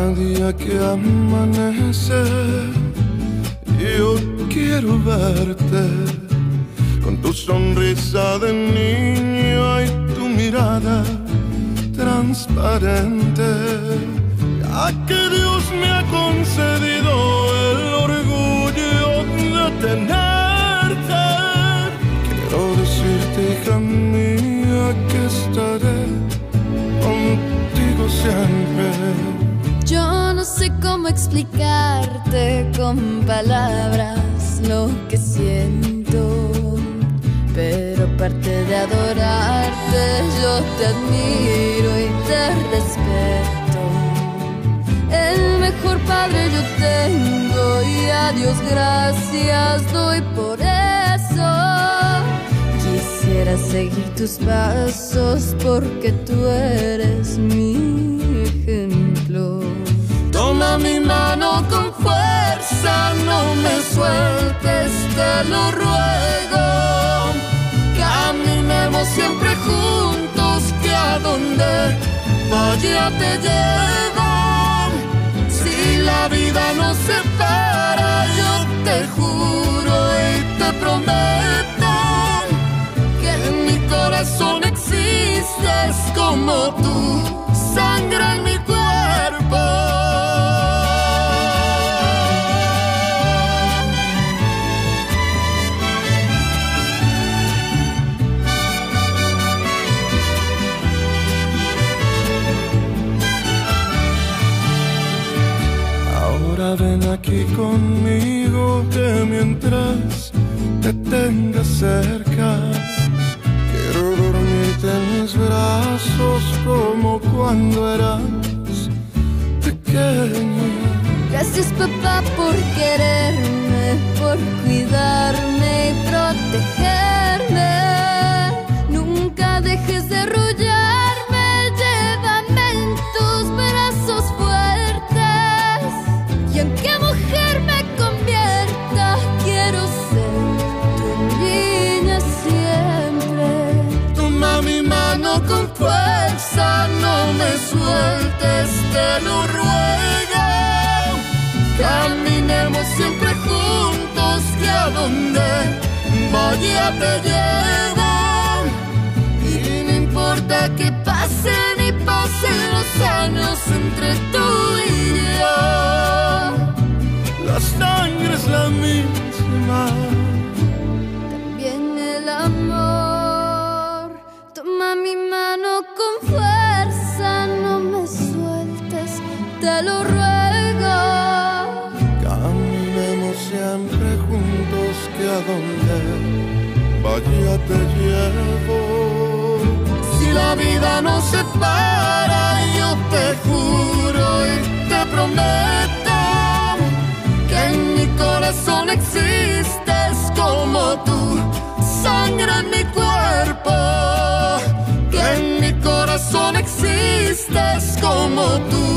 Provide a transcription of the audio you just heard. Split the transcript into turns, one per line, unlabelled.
día que amanece, yo quiero verte con tu sonrisa de niño y tu mirada transparente. Ya que Dios me ha concedido el orgullo de tenerte, quiero decirte, hija mía, que estaré contigo siempre.
Yo no sé cómo explicarte con palabras lo que siento, pero aparte de adorarte, yo te admiro y te respeto. El mejor padre yo tengo y a Dios gracias doy por eso. Quisiera seguir tus pasos porque tú eres mi ejemplo.
Toma mi mano con fuerza, no me sueltes, te lo ruego. Caminemos siempre juntos, que a donde vaya te llevo. Si la vida nos separa, yo te juro y te prometo que en mi corazón existes como tú, sangre en mi cuerpo. Ven aquí conmigo, que mientras te tenga cerca, quiero dormirte en mis brazos como cuando eras pequeño.
Gracias, papá, por quererme, por cuidarme y protegerme. Nunca dejes de arrullarme, llévame en tus brazos fuertes. Y aunque mujer me convierta, quiero ser tu niña siempre.
Toma mi mano con fuerza, no me sueltes, te lo ruego. Caminemos siempre juntos, que a donde vaya te llevo. Y no importa que pasen y pasen los años entre tú y yo, la sangre es la misma,
también el amor. Toma mi mano con fuerza, no me sueltes, te lo ruego.
Caminemos siempre juntos, que a donde vaya te llevo. Si la vida nos separa, yo te juro y te prometo que en mi corazón existes como tú, sangre en mi cuerpo. Que en mi corazón existes como tú,